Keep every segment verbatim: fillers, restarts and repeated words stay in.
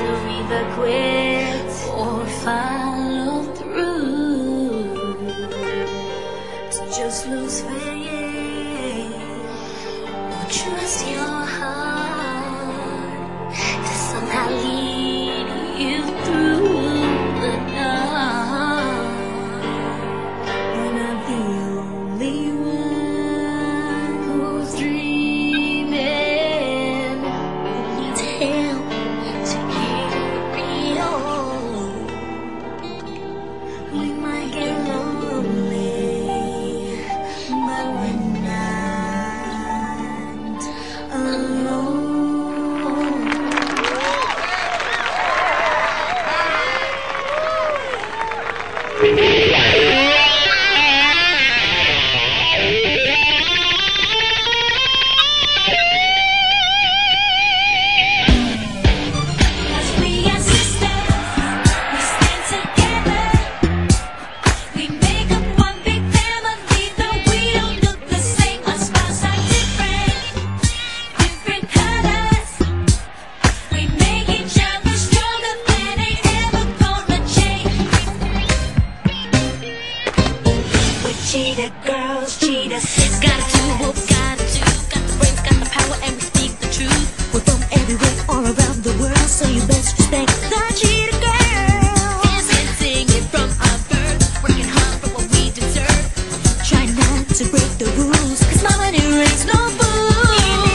you'll either quit or follow through. To just lose faith or trust your heart to somehow lead you through the dark. You're not the only one who's dreaming, who needs help to carry on. We might get lonely, but we're not alone. Cheetah girls, cheetah sisters. Gotta do what we gotta do. Got the brains, got the power, and we speak the truth. We're from everywhere, all around the world, so you best respect the cheetah girls. Dancing, singing from our birth, working hard for what we deserve. Try not to break the rules, 'cause my money raised no fool.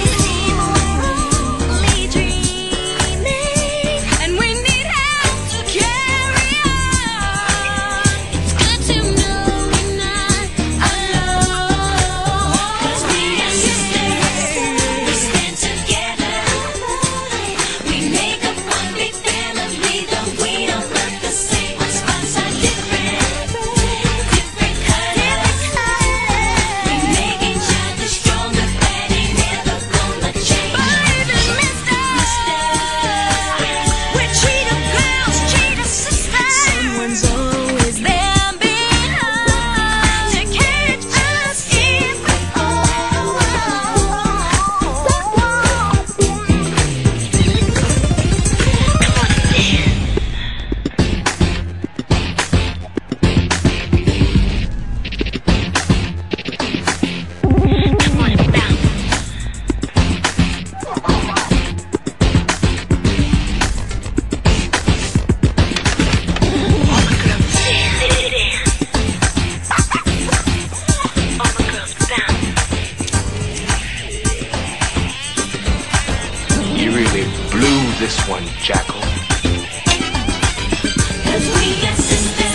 Only dreaming, and we need help to carry on. It's good to know we're not alone, 'cause we are sisters. We stand together. We make up one big family, though we don't look the same. Our spots are different, different colors. We make each other stronger, but ain't never gonna change. Baby, mister, we're cheetah girls, cheetah sisters. Someone's always there behind to catch us if we fall. Come on, bounce. All the girls dance, dance. All the girls bounce. You really blew this one, Jackal. 'Cause we got sisters.